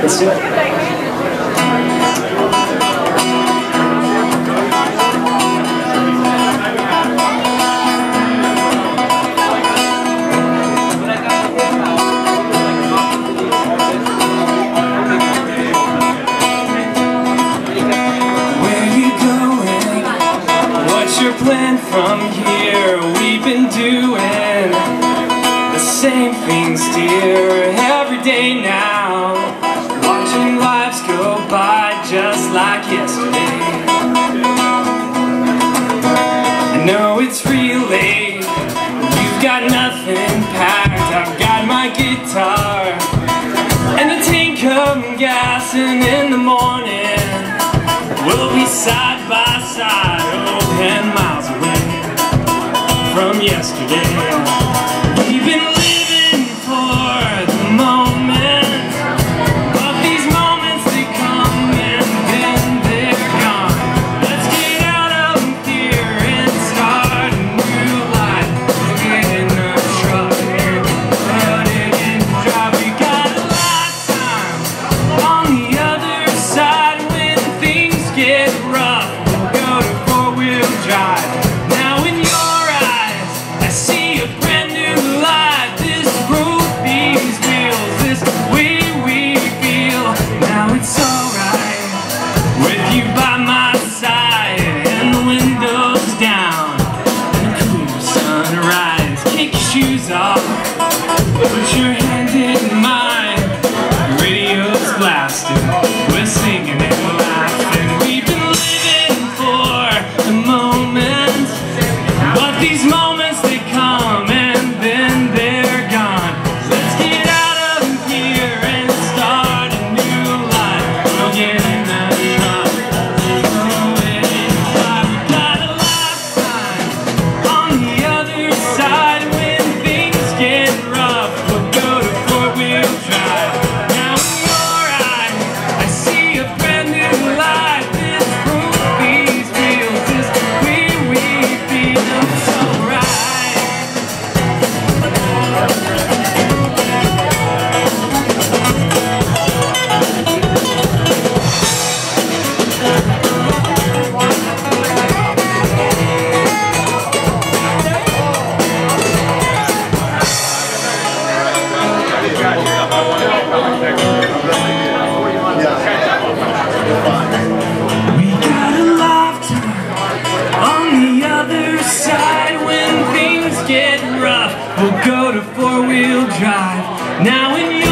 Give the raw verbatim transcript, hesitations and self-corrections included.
Let's do it. Your plan from here? We've been doing the same things, dear, every day now, watching lives go by just like yesterday. I know it's real late, you've got nothing packed. I've got my guitar and a tank of gas, and in the morning we'll be side by side, oh, ten miles away from yesterday. We've been living for the moment, but these moments they come and then they're gone. Let's get out of here and start a new life. We'll get in the truck and put it in drive. We got a lifetime on the other side. When things get rough, we'll go to four-wheel drive. Now in your eyes, I see a brand new life. This road, these wheels, this way we feel. Now it's alright with you by my side, and the windows down, and a cool sunrise. Kick your shoes off, put your hand in mine. The radio's blasting, we're singing and laughing. We've been living for the moment, but these moments they come and then they're gone. Let's get out of here and start a new life. We'll get in the truck, throw it in the fire. We got a lifetime on the other side. When things get rough, we'll go to four-wheel drive. Now in your eyes, I see a brand new life. This road, these wheels, this way we feel. It's alright. We got a lifetime on the other side. When things get rough, we'll go to four-wheel drive. Now in your